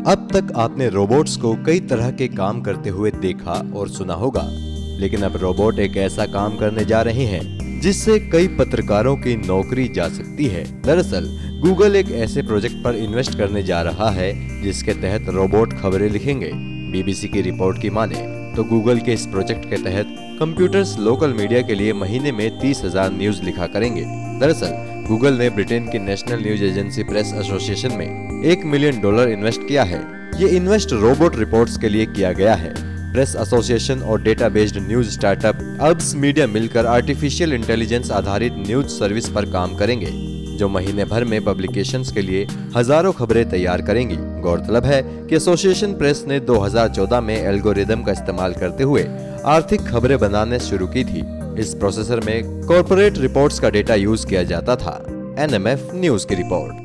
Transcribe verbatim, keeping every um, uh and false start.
अब तक आपने रोबोट्स को कई तरह के काम करते हुए देखा और सुना होगा, लेकिन अब रोबोट एक ऐसा काम करने जा रहे हैं जिससे कई पत्रकारों की नौकरी जा सकती है। दरअसल गूगल एक ऐसे प्रोजेक्ट पर इन्वेस्ट करने जा रहा है जिसके तहत रोबोट खबरें लिखेंगे। बीबीसी की रिपोर्ट की माने तो गूगल के इस प्रोजेक्ट के तहत कंप्यूटर्स लोकल मीडिया के लिए महीने में तीस हजार न्यूज लिखा करेंगे। दरअसल गूगल ने ब्रिटेन की national news agency press association में एक मिलियन डॉलर इन्वेस्ट किया है। ये इन्वेस्ट रोबोट रिपोर्ट्स के लिए किया गया है। प्रेस एसोसिएशन और data based news startup Urbs Media मिलकर आर्टिफिशियल इंटेलिजेंस आधारित न्यूज सर्विस पर काम करेंगे, जो महीने भर में पब्लिकेशंस के लिए हजारों खबरें तैयार करेंगी। गौरतलब है कि एसोसिएशन प्रेस ने दो हज़ार चौदह में एल्गोरिदम का इस्तेमाल करते हुए आर्थिक खबरें बनाने शुरू की थी। इस प्रोसेसर में कॉर्पोरेट रिपोर्ट्स का डेटा यूज किया जाता था। एन एम एफ न्यूज की रिपोर्ट।